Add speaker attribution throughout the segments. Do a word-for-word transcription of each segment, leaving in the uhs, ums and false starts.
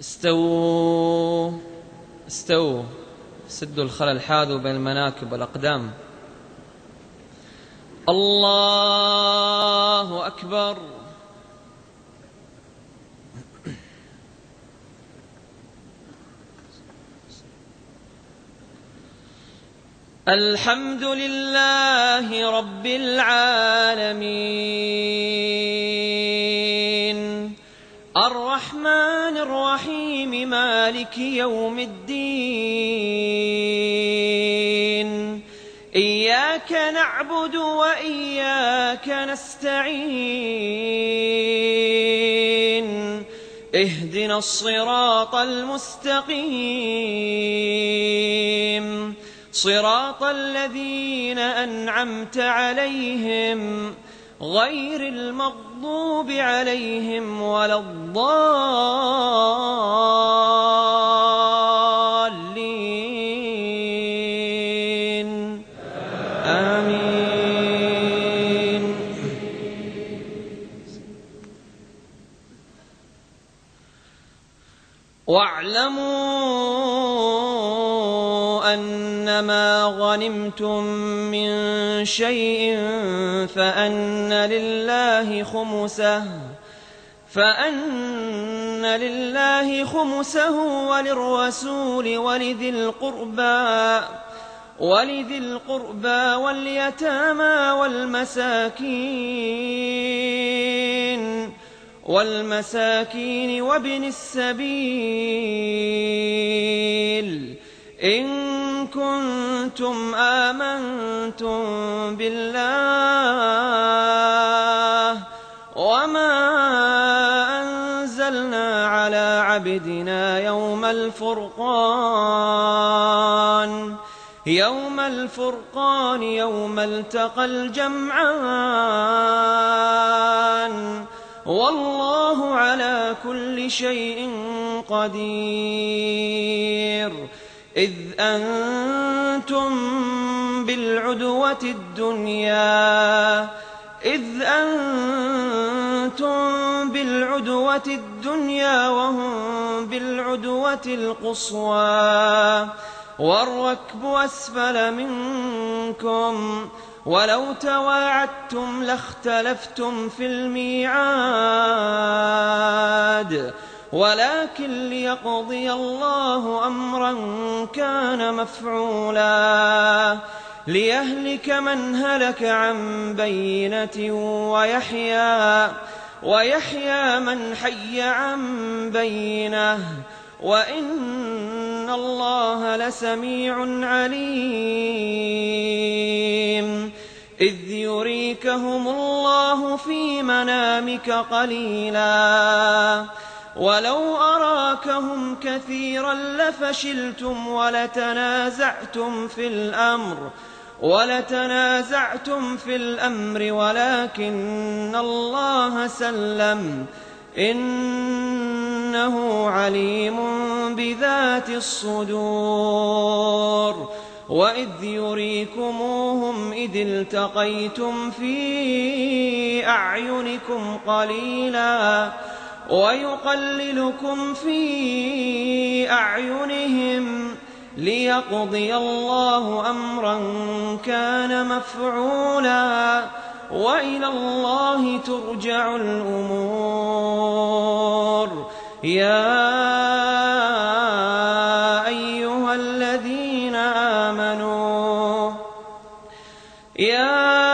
Speaker 1: استووا استووا سدوا الخلل، حاذوا بين المناكب والأقدام. الله أكبر. الحمد لله رب العالمين، الرحمن الرحيم، مالك يوم الدين، إياك نعبد وإياك نستعين، اهدنا الصراط المستقيم، صراط الذين أنعمت عليهم غير المغضوب عليهم ولا الضالين. آمين. واعلموا أنما غنمتم من شيء فأن لله خمسه فأن لله خمسه وللرسول ولذي القربى ولذي القربى واليتامى والمساكين والمساكين وابن السبيل، إن كنتم آمنتم بالله وما أنزلنا على عبدنا يوم الفرقان يوم الفرقان يوم التقى الجمعان، والله على كل شيء قدير. إذ أنتم بالعدوة الدنيا إذ أنتم بالعدوة الدنيا وهم بالعدوة القصوى، والركب أسفل منكم، ولو تواعدتم لاختلفتم في الميعاد، ولكن ليقضي الله أمرا كان مفعولا، ليهلك من هلك عن بينة ويحيى ويحيى من حي عن بينة، وإن الله لسميع عليم. إذ يريكهم الله في منامك قليلا ولو أراكهم كثيرا لفشلتم ولتنازعتم في الأمر ولتنازعتم في الأمر ولكن الله سلم، إنه عليم بذات الصدور. وإذ يريكموهم إذ التقيتم في أعينكم قليلا ويقللكم في أعينهم، ليقضي الله أمرا كان مفعولا، وإلى الله ترجع الأمور. يا أيها الذين آمنوا يا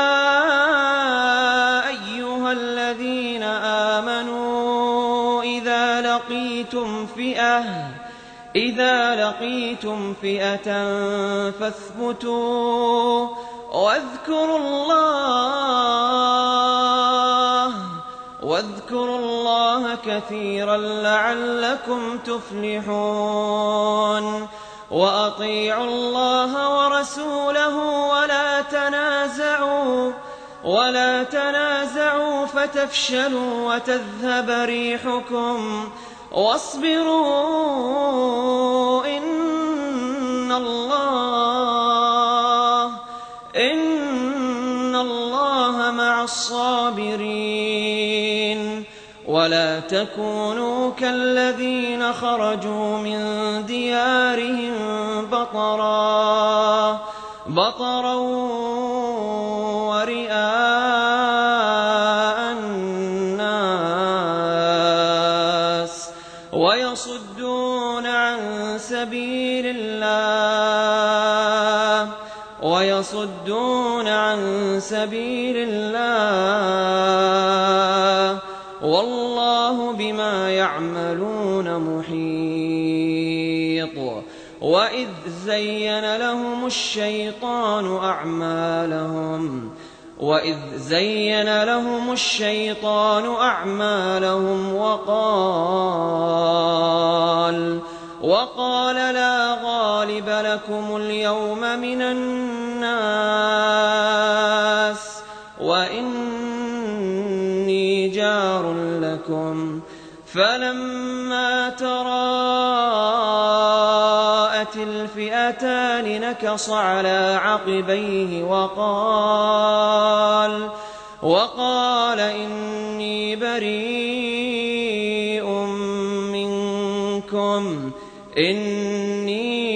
Speaker 1: أيها الذين آمنوا إذا لقيتم فئة إذا لقيتم فئة فاثبتوا واذكروا الله واذكروا الله كثيرا لعلكم تفلحون. وأطيعوا الله ورسوله ولا تنازعوا ولا تنازعوا فتفشلوا وتذهب ريحكم، واصبروا إن الله إن الله مع الصابرين. ولا
Speaker 2: تكونوا كالذين خرجوا من ديارهم بطرا بطرا ورئاء الناس ويصدون عن سبيل الله ويصدون عن سبيل الله والله بما يعملون محيط. وإذ زين لهم الشيطان أعمالهم وإذ زين لهم الشيطان أعمالهم وقال وقال لا غالب لكم اليوم من الناس وإني جار لكم فلما تراءت الفئتان نكص على عقبيه وقال وقال إني بريء منكم إني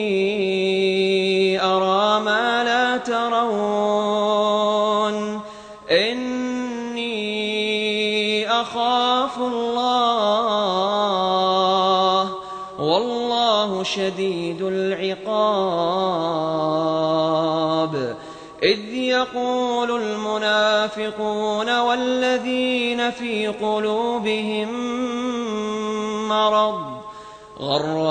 Speaker 2: أرى ما لا ترون إني أخاف الله والله شديد العقاب. إذ يقول المنافقون والذين في قلوبهم مرض غر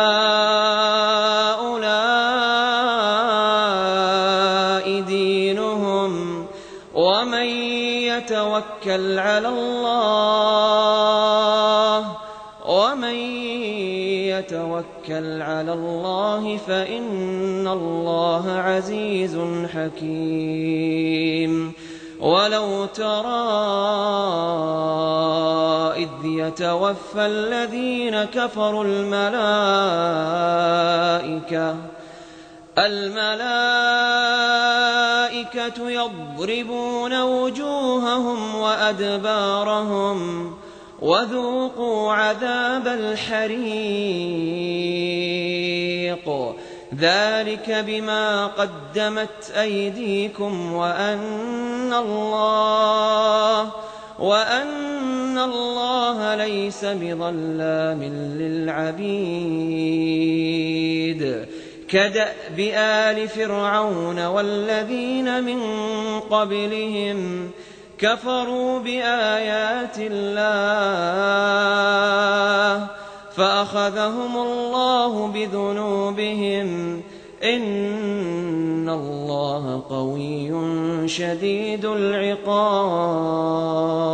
Speaker 2: هؤلاء دينهم ومن يتوكل على الله ومن يتوكل على الله فإن الله عزيز حكيم. ولو ترى إذ يتوفى الذين كفروا الملائكة الملائكة يضربون وجوههم وأدبارهم وذوقوا عذاب الحريق ذلك بما قدمت أيديكم وأن الله وأن الله ليس بظلام للعبيد. كدأب آل فرعون والذين من قبلهم كفروا بآيات الله فأخذهم الله بذنوبهم إن الله قوي شديد العقاب.